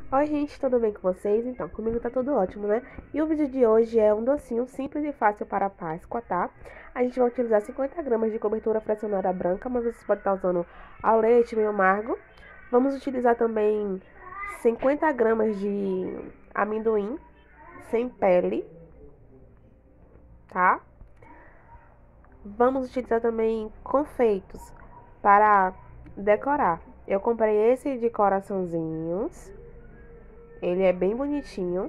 Oi, gente, tudo bem com vocês? Então, comigo tá tudo ótimo, né? E o vídeo de hoje é um docinho simples e fácil para a Páscoa, tá? A gente vai utilizar 50 gramas de cobertura fracionada branca, mas vocês podem estar usando ao leite meio amargo. Vamos utilizar também 50 gramas de amendoim sem pele, tá? Vamos utilizar também confeitos para decorar. Eu comprei esse de coraçãozinhos. Ele é bem bonitinho.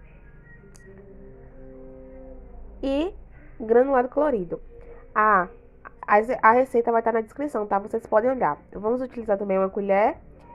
E granulado colorido. A, a receita vai estar na descrição, tá? Vocês podem olhar. Vamos utilizar também uma colher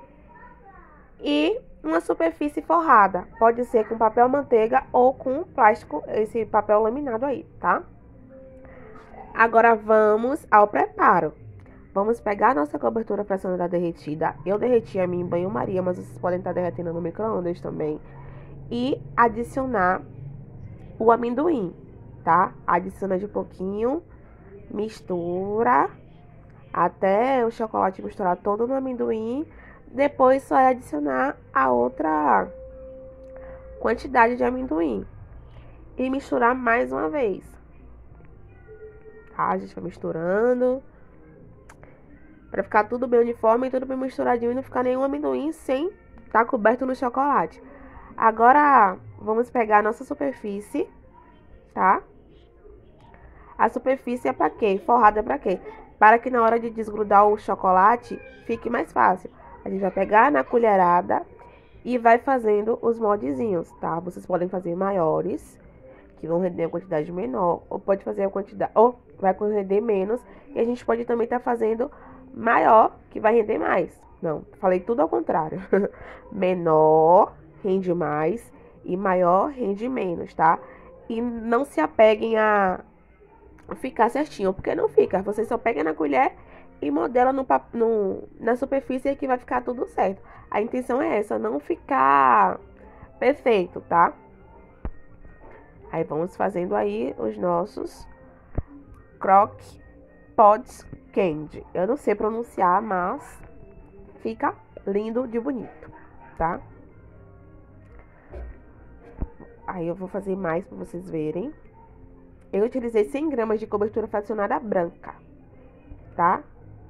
e uma superfície forrada. Pode ser com papel manteiga ou com plástico, esse papel laminado aí, tá? Agora vamos ao preparo. Vamos pegar a nossa cobertura fracionada derretida. Eu derreti a minha em banho-maria, mas vocês podem estar derretendo no micro-ondas também. E adicionar o amendoim, tá? Adiciona de pouquinho, mistura até o chocolate misturar todo no amendoim. Depois só é adicionar a outra quantidade de amendoim e misturar mais uma vez, tá? A gente vai misturando para ficar tudo bem uniforme e tudo bem misturadinho e não ficar nenhum amendoim sem estar coberto no chocolate. Agora vamos pegar a nossa superfície, tá? A superfície é para quê? Forrada é para quê? Para que na hora de desgrudar o chocolate fique mais fácil. A gente vai pegar na colherada e vai fazendo os moldezinhos, tá? Vocês podem fazer maiores, que vão render a quantidade menor, ou pode fazer a quantidade, ou vai render menos, e a gente pode também estar fazendo maior, que vai render mais. Não, falei tudo ao contrário. Menor rende mais e maior rende menos, tá? E não se apeguem a ficar certinho, porque não fica. Você só pega na colher e modela na superfície que vai ficar tudo certo. A intenção é essa, não ficar perfeito, tá? Aí vamos fazendo aí os nossos croque pods candy. Eu não sei pronunciar, mas fica lindo de bonito, tá? Aí eu vou fazer mais para vocês verem. Eu utilizei 100 gramas de cobertura fracionada branca, tá?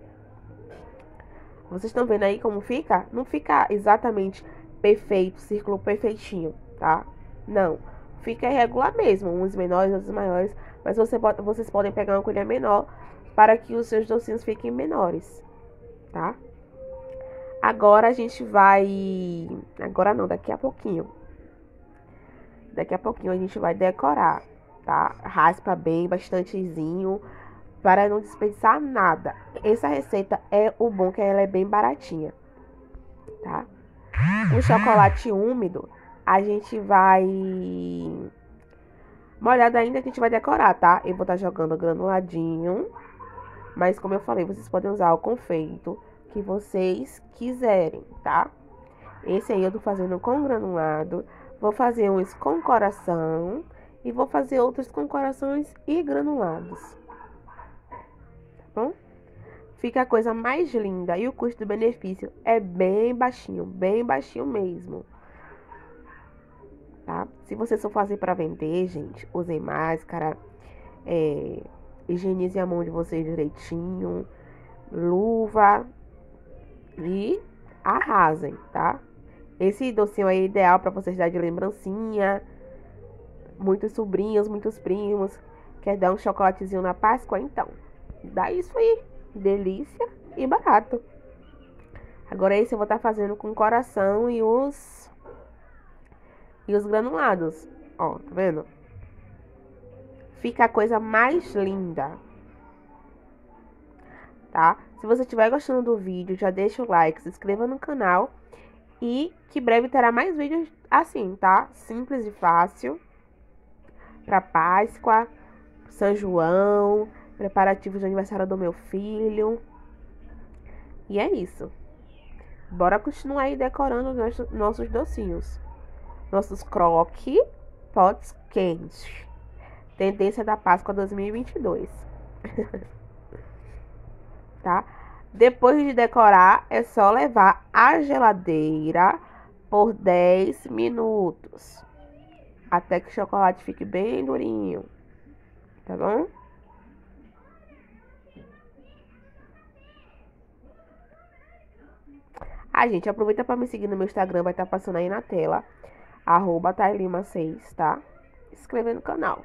Vocês estão vendo aí como fica? Não fica exatamente perfeito, círculo perfeitinho, tá? Não. Fica irregular mesmo, uns menores, outros maiores. Mas vocês podem pegar uma colher menor para que os seus docinhos fiquem menores, tá? Agora a gente vai... Agora não, daqui a pouquinho. Daqui a pouquinho a gente vai decorar, tá? Raspa bem, bastantezinho, para não desperdiçar nada. Essa receita é o bom, que ela é bem baratinha, tá? O chocolate úmido, a gente vai... molhado ainda, a gente vai decorar, tá? Eu vou estar jogando granuladinho, mas como eu falei, vocês podem usar o confeito que vocês quiserem, tá? Esse aí eu tô fazendo com granulado. Vou fazer uns com coração e vou fazer outros com corações e granulados, tá bom? Fica a coisa mais linda e o custo-benefício é bem baixinho mesmo, tá? Se você só fazer para vender, gente, usem máscara, higienize a mão de vocês direitinho, luva e arrasem, tá? Esse docinho é ideal para vocês dar de lembrancinha. Muitos sobrinhos, muitos primos. Quer dar um chocolatezinho na Páscoa? Então, dá isso aí. Delícia e barato. Agora esse eu vou estar fazendo com coração e os granulados. Ó, tá vendo? Fica a coisa mais linda, tá? Se você estiver gostando do vídeo, já deixa o like, se inscreva no canal. E que breve terá mais vídeos assim, tá? Simples e fácil. Pra Páscoa, São João, preparativos de aniversário do meu filho. E é isso. Bora continuar aí decorando nossos docinhos. Nossos croque pots quentes. Tendência da Páscoa 2022. Tá? Depois de decorar, é só levar à geladeira por 10 minutos. Até que o chocolate fique bem durinho. Tá bom? Gente, aproveita para me seguir no meu Instagram, vai estar passando aí na tela. @tailima6, tá? Se inscrever no canal.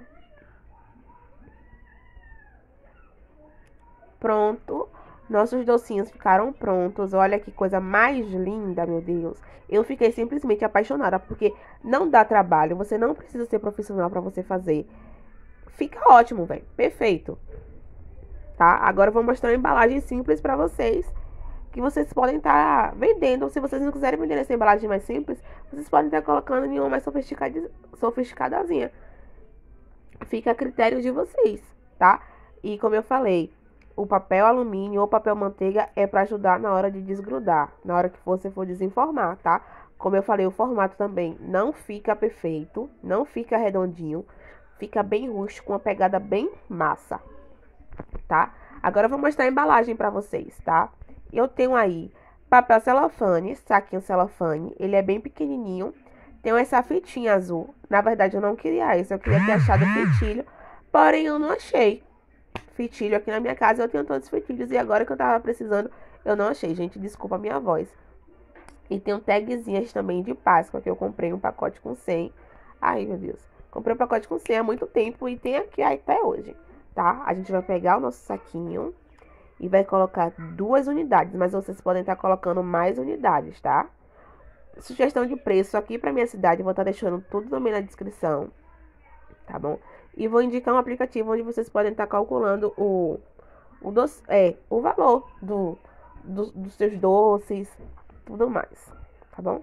Pronto. Nossos docinhos ficaram prontos. Olha que coisa mais linda, meu Deus. Eu fiquei simplesmente apaixonada, porque não dá trabalho. Você não precisa ser profissional para você fazer. Fica ótimo, velho. Perfeito. Tá? Agora eu vou mostrar uma embalagem simples para vocês, que vocês podem estar vendendo. Se vocês não quiserem vender essa embalagem mais simples, vocês podem estar colocando em uma mais sofisticadazinha. Fica a critério de vocês, tá? E como eu falei, o papel alumínio ou papel manteiga é para ajudar na hora de desgrudar, na hora que você for desenformar, tá? Como eu falei, o formato também não fica perfeito, não fica redondinho, fica bem rústico, com uma pegada bem massa, tá? Agora eu vou mostrar a embalagem para vocês, tá? Eu tenho aí papel celofane, saquinho celofane, ele é bem pequenininho. Tem essa fitinha azul. Na verdade, eu não queria isso, eu queria ter achado fitilho, porém eu não achei fitilho aqui na minha casa. Eu tenho todos os fitilhos e agora que eu tava precisando, eu não achei, gente, desculpa a minha voz. E tem tagzinhas também de Páscoa, que eu comprei um pacote com 100. Ai, meu Deus. Comprei um pacote com 100 há muito tempo e tem aqui até hoje, tá? A gente vai pegar o nosso saquinho e vai colocar 2 unidades, mas vocês podem estar colocando mais unidades, tá? Sugestão de preço aqui pra minha cidade, eu vou estar deixando tudo também na descrição, tá bom? E vou indicar um aplicativo onde vocês podem estar calculando o valor dos seus doces, tudo mais, tá bom?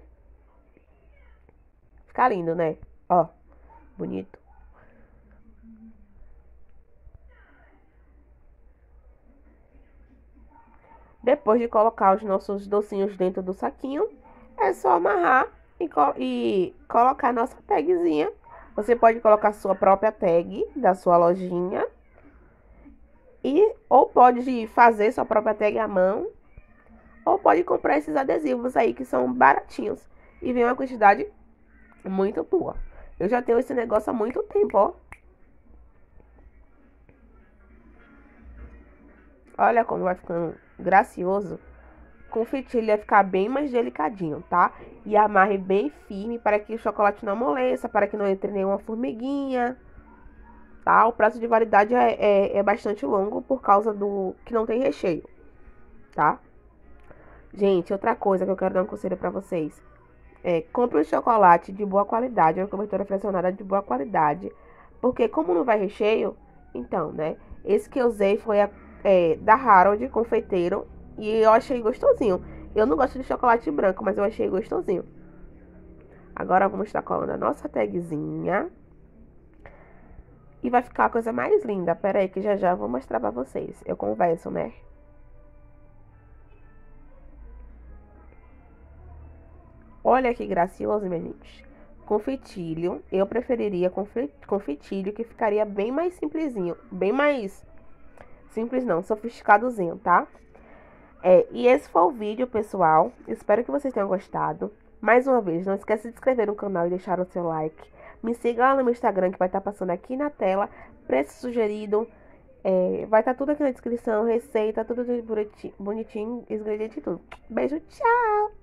Fica lindo, né? Ó, bonito. Depois de colocar os nossos docinhos dentro do saquinho, é só amarrar e colocar a nossa tagzinha. Você pode colocar sua própria tag da sua lojinha ou pode fazer sua própria tag à mão, ou pode comprar esses adesivos aí que são baratinhos e vem uma quantidade muito boa. Eu já tenho esse negócio há muito tempo, ó. Olha como vai ficando gracioso. Com fitilho vai ficar bem mais delicadinho, tá? E amarre bem firme para que o chocolate não amoleça, para que não entre nenhuma formiguinha, tá? O prazo de validade é bastante longo por causa do que não tem recheio, tá? Gente, outra coisa que eu quero dar um conselho para vocês. Compre um chocolate de boa qualidade, uma cobertura fracionada de boa qualidade. Porque como não vai recheio, então, né? Esse que eu usei foi da Harold, confeiteiro. E eu achei gostosinho. Eu não gosto de chocolate branco, mas eu achei gostosinho. Agora vamos estar colando a nossa tagzinha. E vai ficar a coisa mais linda. Pera aí que já já eu vou mostrar pra vocês. Eu converso, né? Olha que gracioso, minha gente. Com fitilho, eu preferiria com fitilho, que ficaria bem mais simplesinho. Bem mais simples não, sofisticadozinho, tá? E esse foi o vídeo, pessoal. Espero que vocês tenham gostado. Mais uma vez, não esqueça de se inscrever no canal e deixar o seu like. Me siga lá no meu Instagram, que vai estar passando aqui na tela. Preço sugerido. Vai estar tudo aqui na descrição. Receita, tudo bonitinho, ingrediente e tudo. Beijo, tchau!